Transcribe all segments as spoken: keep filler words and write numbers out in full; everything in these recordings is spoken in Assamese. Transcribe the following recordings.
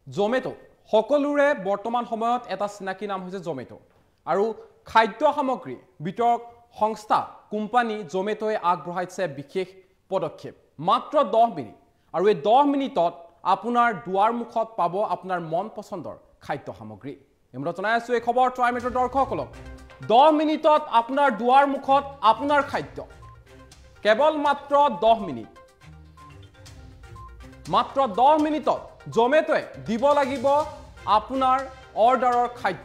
Zomato সকলোৰে বৰ্তমান সময়ত এটা চিনাকি নাম হৈছে Zomato আৰু খাদ্য সামগ্ৰী বিতৰক সংস্থা কোম্পানী Zomatoye আগবঢ়াইছে বিশেষ পদক্ষেপ মাত্ৰ দহ মিনিট আৰু এই দহ মিনিটত আপোনাৰ দুৱাৰ মুখত পাব আপোনাৰ মন পছন্দৰ খাদ্য সামগ্ৰী এমৰা জনাই আছো এই খবৰ ট্ৰাইমেটৰ দৰ্শকসকলক দহ মিনিটত আপোনাৰ দুৱাৰ মুখত আপোনাৰ খাদ্য কেৱল মাত্ৰ দহ মিনিট মাত্ৰ দহ মিনিটত Zomatoye দিব লাগিব আপোনাৰ অৰ্ডাৰৰ খাদ্য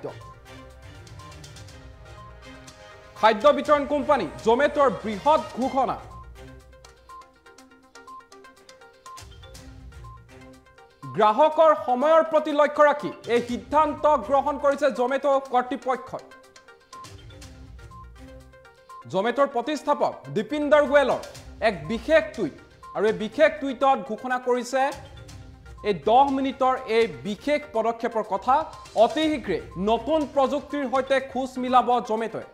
খাদ্য বিতৰণ কোম্পানী Zomatoৰ বৃহৎ ঘোষণা গ্ৰাহকৰ সময়ৰ প্ৰতি লক্ষ্য ৰাখি এই সিদ্ধান্ত গ্ৰহণ কৰিছে Zomato কৰ্তৃপক্ষই Zomatoৰ প্ৰতিষ্ঠাপক দীপিন্দৰ গোয়েলৰ এক বিশেষ টুইট আৰু এই বিশেষ টুইটত ঘোষণা কৰিছে এই দহ মিনিটৰ এই বিশেষ পদক্ষেপৰ কথা অতি শীঘ্ৰে নতুন প্ৰযুক্তিৰ সৈতে খুচ মিলাব Zomatoye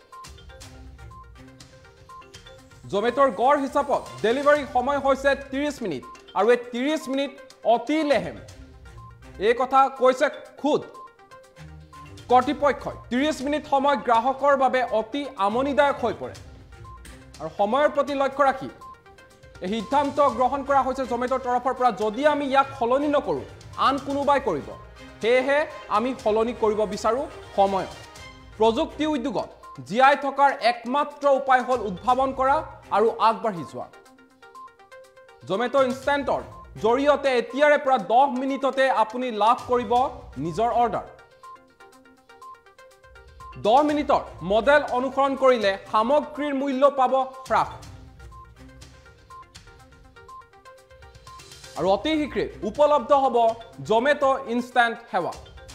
Zomatoৰ গড় হিচাপত ডেলিভাৰী সময় হৈছে ত্ৰিশ মিনিট আৰু এই ত্ৰিশ মিনিট অতি লেহেম এই কথা কৈছে খুদ কৰ্তৃপক্ষই ত্ৰিশ মিনিট সময় গ্ৰাহকৰ বাবে অতি আমনিদায়ক হৈ পৰে আৰু সময়ৰ প্ৰতি লক্ষ্য ৰাখি এই সিদ্ধান্ত গ্ৰহণ কৰা হৈছে Zomatoৰ তৰফৰ পৰা যদি আমি ইয়াক সলনি নকৰো আন কোনোবাই কৰিব হেহে আমি সলনি কৰিব বিচাৰো সময় প্ৰযুক্তি উদ্যোগত জিআই থকাৰ একমাত্ৰ উপায় হল উদ্ভাৱন কৰা আৰু আগবাঢ়ি যোৱা Zomato ইনষ্টেণ্টৰ জৰিয়তে এতিয়াৰে পৰা দহ মিনিটতে আপুনি লাভ কৰিব নিজৰ অৰ্ডাৰ দহ মিনিটৰ মডেল অনুসৰণ কৰিলে সামগ্ৰীৰ মূল্য পাব হ্ৰাস আৰু অতি শীঘ্ৰে উপলব্ধ হ'ব Zomato ইনষ্টেণ্ট সেৱা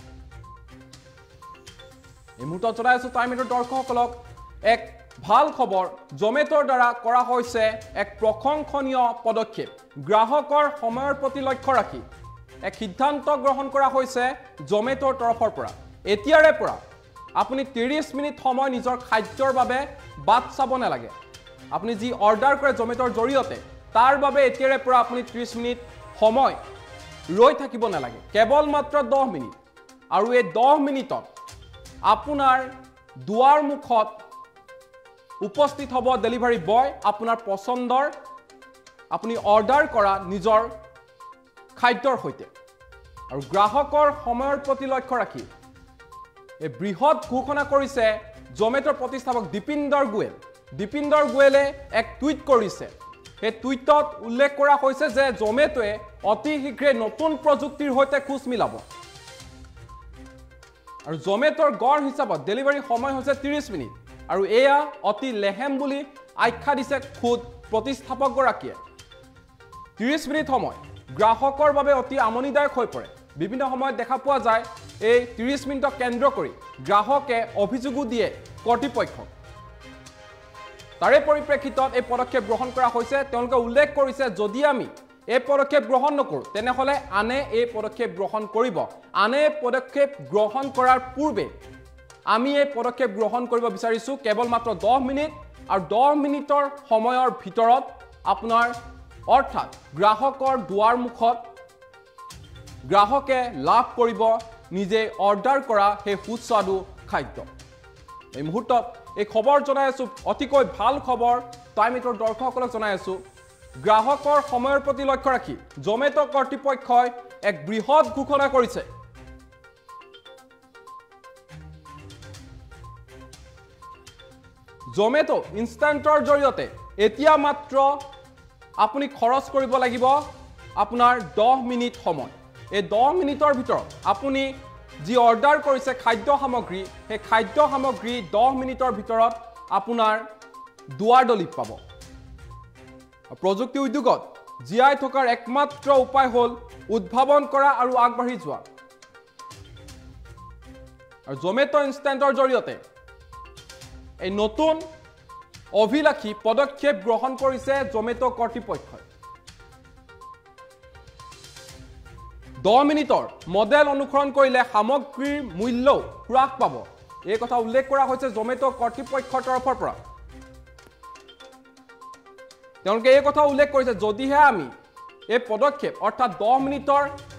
এই মুহূৰ্তত জনাই আছো টাইমেটৰ দৰ্শকসকলক এক ভাল খবৰ Zomatoৰ দ্বাৰা কৰা হৈছে এক প্ৰশংসনীয় পদক্ষেপ গ্ৰাহকৰ সময়ৰ প্ৰতি লক্ষ্য ৰাখি এক সিদ্ধান্ত গ্ৰহণ কৰা হৈছে Zomatoৰ তৰফৰ পৰা এতিয়াৰে পৰা আপুনি ত্ৰিশ মিনিট সময় নিজৰ খাদ্যৰ বাবে বাট চাব নালাগে আপুনি যি অৰ্ডাৰ কৰে Zomatoৰ জৰিয়তে তাৰ বাবে এতিয়াৰে পৰা আপুনি ত্ৰিশ মিনিট সময় ৰৈ থাকিব নালাগে কেৱল মাত্ৰ দহ মিনিট আৰু এই দহ মিনিটত আপোনাৰ দুৱাৰ মুখত উপস্থিত হ'ব ডেলিভাৰী বয় আপোনাৰ পছন্দৰ আপুনি অৰ্ডাৰ কৰা নিজৰ খাদ্যৰ সৈতে আৰু গ্ৰাহকৰ সময়ৰ প্ৰতি লক্ষ্য ৰাখি এই বৃহৎ ঘোষণা কৰিছে Zomatoৰ প্ৰতিষ্ঠাপক দীপিন্দৰ গোয়েল দীপিন্দৰ গোয়েলে এক টুইট কৰিছে এই টুইটত উল্লেখ কৰা হৈছে যে Zomatoye অতি শীঘ্ৰে নতুন প্ৰযুক্তিৰ সৈতে খুচ মিলাব আৰু Zomatoৰ গড় হিচাপত ডেলিভাৰী সময় হৈছে ত্ৰিশ মিনিট আৰু এয়া অতি লেহেম বুলি আখ্যা দিছে খুদ প্ৰতিষ্ঠাপক গৰাকীয়ে ত্ৰিশ মিনিট সময় গ্ৰাহকৰ বাবে অতি আমনিদায়ক হৈ পৰে বিভিন্ন সময়ত দেখা পোৱা যায় এই ত্ৰিশ মিনিটক কেন্দ্ৰ কৰি গ্ৰাহকে অভিযোগো দিয়ে কৰ্তৃপক্ষক তাৰে পৰিপ্ৰেক্ষিতত এই পদক্ষেপ গ্ৰহণ কৰা হৈছে তেওঁলোকে উল্লেখ কৰিছে যদি আমি এই পদক্ষেপ গ্ৰহণ নকৰো তেনেহলে আনে এই পদক্ষেপ গ্ৰহণ কৰিব আনে পদক্ষেপ গ্ৰহণ কৰাৰ পূৰ্বে আমি এই পদক্ষেপ গ্ৰহণ কৰিব বিচাৰিছো কেৱল মাত্ৰ দহ মিনিট আৰু দহ মিনিটৰ সময়ৰ ভিতৰত আপোনাৰ অৰ্থাৎ গ্ৰাহকৰ দুৱাৰ মুখত গ্ৰাহকে লাভ কৰিব নিজে অৰ্ডাৰ কৰা সেই সুস্বাদু খাদ্য এই মুহূৰ্তত এই খবৰ জনাই আছো অতিকৈ ভাল খবৰ টাইমেটৰ দৰ্শকসকলক জনাই আছো গ্ৰাহকৰ সময়ৰ প্ৰতি লক্ষ্য ৰাখি Zomato কৰ্তৃপক্ষই এক বৃহৎ ঘোষণা কৰিছে Zomato ইনষ্টেণ্টৰ জৰিয়তে এতিয়া মাত্ৰ আপুনি খৰচ কৰিব লাগিব আপোনাৰ দহ মিনিট সময় এই দহ মিনিটৰ ভিতৰত আপুনি যি অৰ্ডাৰ কৰিছে খাদ্য সামগ্ৰী সেই খাদ্য সামগ্ৰী দহ মিনিটৰ ভিতৰত আপোনাৰ দুৱাৰ দলিত পাব প্ৰযুক্তি উদ্যোগত জিআই থকাৰ একমাত্ৰ উপায় হ'ল উদ্ভাৱন কৰা আৰু আগবাঢ়ি যোৱা আৰু Zomato ইনষ্টেণ্টৰ জৰিয়তে এই নতুন অভিলাষী পদক্ষেপ গ্ৰহণ কৰিছে Zomato কৰ্তৃপক্ষই দহ মিনিটৰ মডেল অনুসৰণ কৰিলে সামগ্ৰীৰ মূল্য হ্ৰাস পাব এই কথা উল্লেখ কৰা হৈছে Zomato কৰ্তৃপক্ষৰ তৰফৰ পৰা তেওঁলোকে এই কথা উল্লেখ কৰিছে যদিহে আমি এই পদক্ষেপ অৰ্থাৎ দহ মিনিটৰ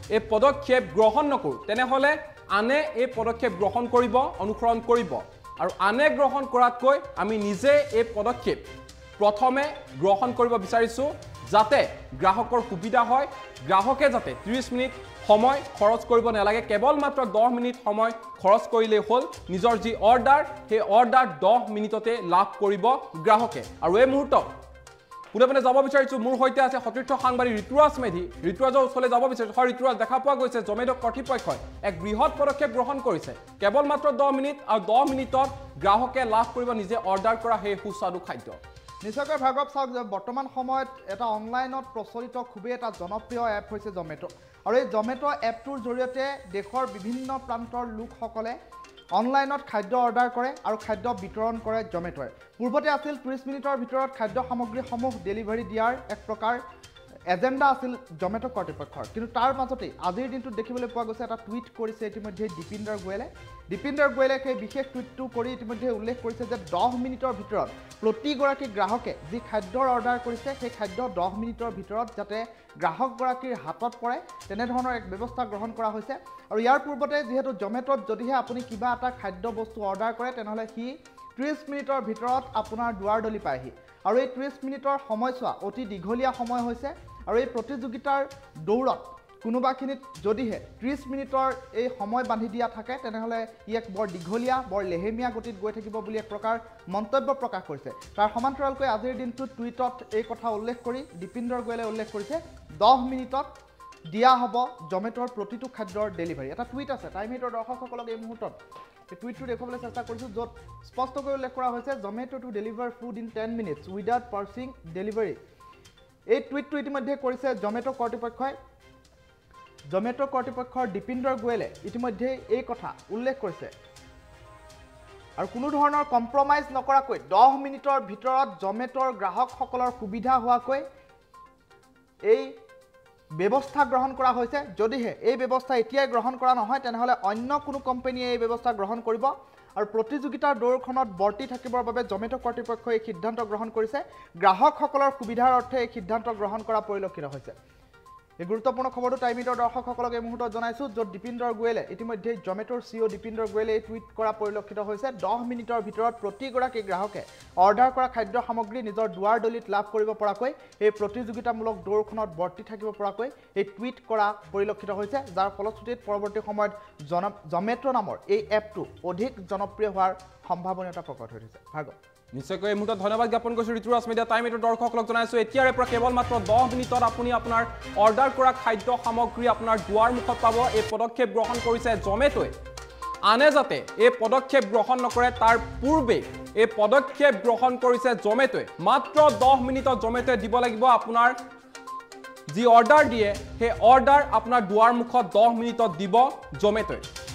এই পদক্ষেপ গ্ৰহণ নকৰোঁ তেনেহ'লে আনে এই পদক্ষেপ গ্ৰহণ কৰিব অনুসৰণ কৰিব আৰু আনে গ্ৰহণ কৰাতকৈ আমি নিজে এই পদক্ষেপ প্ৰথমে গ্ৰহণ কৰিব বিচাৰিছোঁ যাতে গ্ৰাহকৰ সুবিধা হয় গ্ৰাহকে যাতে ত্ৰিশ মিনিট সময় খৰচ কৰিব নালাগে কেৱল মাত্ৰ দহ মিনিট সময় খৰচ কৰিলে হ'ল নিজৰ যি অৰ্ডাৰ সেই অৰ্ডাৰ দহ মিনিটতে লাভ কৰিব গ্ৰাহকে আৰু এই মুহূৰ্তত পুনেপনে যাব বিচাৰিছোঁ মোৰ সৈতে আছে সতীৰ্থ সাংবাদিক ঋতুৰাজ মেধি ঋতুৰাজৰ ওচৰলৈ যাব বিচাৰিছোঁ হয় ঋতুৰাজ দেখা পোৱা গৈছে জমেট' কৰ্তৃপক্ষই এক বৃহৎ পদক্ষেপ গ্ৰহণ কৰিছে কেৱল মাত্ৰ দহ মিনিট আৰু দহ মিনিটত গ্ৰাহকে লাভ কৰিব নিজে অৰ্ডাৰ কৰা সেই সুস্বাদু খাদ্য নিশ্চয়কৈ ভাগৱ চাওক যে বৰ্তমান সময়ত এটা অনলাইনত প্ৰচলিত খুবেই এটা জনপ্ৰিয় এপ হৈছে জমেট' আৰু এই জমেট' এপটোৰ জৰিয়তে দেশৰ বিভিন্ন প্ৰান্তৰ লোকসকলে অনলাইনত খাদ্য অৰ্ডাৰ কৰে আৰু খাদ্য বিতৰণ কৰে জমেট'য়ে পূৰ্বতে আছিল ত্ৰিশ মিনিটৰ ভিতৰত খাদ্য সামগ্ৰীসমূহ ডেলিভাৰী দিয়াৰ এক প্ৰকাৰ এজেণ্ডা আছিল জমেট' কৰ্তৃপক্ষৰ কিন্তু তাৰ মাজতে আজিৰ দিনটোত দেখিবলৈ পোৱা গৈছে এটা টুইট কৰিছে ইতিমধ্যে দীপিন্দৰ গোয়েলে দীপিন্দৰ গোয়েলে সেই বিশেষ টুইটটো কৰি ইতিমধ্যে উল্লেখ কৰিছে যে দহ মিনিটৰ ভিতৰত প্ৰতিগৰাকী গ্ৰাহকে যি খাদ্যৰ অৰ্ডাৰ কৰিছে সেই খাদ্য দহ মিনিটৰ ভিতৰত যাতে গ্ৰাহকগৰাকীৰ হাতত পৰে তেনেধৰণৰ এক ব্যৱস্থা গ্ৰহণ কৰা হৈছে আৰু ইয়াৰ পূৰ্বতে যিহেতু জমেট'ত যদিহে আপুনি কিবা এটা খাদ্য বস্তু অৰ্ডাৰ কৰে তেনেহ'লে সি ত্ৰিশ মিনিটৰ ভিতৰত আপোনাৰ দুৱাৰদলি পায়হি আৰু এই ত্ৰিশ মিনিটৰ সময়ছোৱা অতি দীঘলীয়া সময় হৈছে আৰু এই প্ৰতিযোগিতাৰ দৌৰত কোনোবাখিনিত যদিহে ত্ৰিশ মিনিটৰ এই সময় বান্ধি দিয়া থাকে তেনেহ'লে ই এক বৰ দীঘলীয়া বৰ লেহেমীয়া গতিত গৈ থাকিব বুলি এক প্ৰকাৰ মন্তব্য প্ৰকাশ কৰিছে তাৰ সমান্তৰালকৈ আজিৰ দিনটোত টুইটত এই কথা উল্লেখ কৰি দীপিন্দৰ গোয়েলে উল্লেখ কৰিছে দহ মিনিটত দিয়া হ'ব জমেট'ৰ প্ৰতিটো খাদ্যৰ ডেলিভাৰী এটা টুইট আছে টাইম এইটৰ দৰ্শকসকলক এই মুহূৰ্তত এই টুইটটো দেখুৱাবলৈ চেষ্টা কৰিছোঁ য'ত স্পষ্টকৈ উল্লেখ কৰা হৈছে Zomato' to deliver food in ten minutes without parching delivery এই টুইটটো ইতিমধ্যে কৰিছে জমেট' কৰ্তৃপক্ষই জমেট' কৰ্তৃপক্ষৰ দীপিন্দৰ গোয়েলে ইতিমধ্যে এই কথা উল্লেখ কৰিছে আৰু কোনো ধৰণৰ কম্প্ৰমাইজ নকৰাকৈ দহ মিনিটৰ ভিতৰত জমেট'ৰ গ্ৰাহকসকলৰ সুবিধা হোৱাকৈ এই ব্যৱস্থা গ্ৰহণ কৰা হৈছে যদিহে এই ব্যৱস্থা এতিয়াই গ্ৰহণ কৰা নহয় তেনেহ'লে অন্য কোনো কোম্পানীয়ে এই ব্যৱস্থা গ্ৰহণ কৰিব আৰু প্ৰতিযোগিতাৰ দৌৰখনত বৰ্তি থাকিবৰ বাবে জমেট' কৰ্তৃপক্ষই এই সিদ্ধান্ত গ্ৰহণ কৰিছে গ্ৰাহকসকলৰ সুবিধাৰ অৰ্থে এই সিদ্ধান্ত গ্ৰহণ কৰা পৰিলক্ষিত হৈছে এই গুৰুত্বপূৰ্ণ খবৰটো টাইম এইটৰ দৰ্শকসকলক এই মুহূৰ্তত জনাইছোঁ য'ত দীপিন্দৰ গোয়েলে ইতিমধ্যে জমেট'ৰ চি অ' দীপিন্দৰ গোয়েলে এই টুইট কৰা পৰিলক্ষিত হৈছে দহ মিনিটৰ ভিতৰত প্ৰতিগৰাকী গ্ৰাহকে অৰ্ডাৰ কৰা খাদ্য সামগ্ৰী নিজৰ দুৱাৰদলিত লাভ কৰিব পৰাকৈ এই প্ৰতিযোগিতামূলক দৌৰখনত বৰ্তি থাকিব পৰাকৈ এই টুইট কৰা পৰিলক্ষিত হৈছে যাৰ ফলশ্ৰুতিত পৰৱৰ্তী সময়ত জন জমেট' নামৰ এই এপটো অধিক জনপ্ৰিয় হোৱাৰ সম্ভাৱনীয়তা প্ৰকট হৈ উঠিছে ভাৰ্গৱ নিশ্চয়কৈ এই মুহূৰ্তত ধন্যবাদ জ্ঞাপন কৰিছোঁ ঋতুৰাজ মিডিয়া টাইম এইটৰ দৰ্শকসকলক জনাইছোঁ এতিয়াৰে পৰা কেৱল মাত্ৰ দহ মিনিটত আপুনি আপোনাৰ অৰ্ডাৰ কৰা খাদ্য সামগ্ৰী আপোনাৰ দুৱাৰ মুখত পাব এই পদক্ষেপ গ্ৰহণ কৰিছে জমেট'য়ে আনে যাতে এই পদক্ষেপ গ্ৰহণ নকৰে তাৰ পূৰ্বে এই পদক্ষেপ গ্ৰহণ কৰিছে জমেট'য়ে মাত্ৰ দহ মিনিটত জমেট'য়ে দিব লাগিব আপোনাৰ যি অৰ্ডাৰ দিয়ে সেই অৰ্ডাৰ আপোনাৰ দুৱাৰ মুখত দহ মিনিটত দিব জমেট'য়ে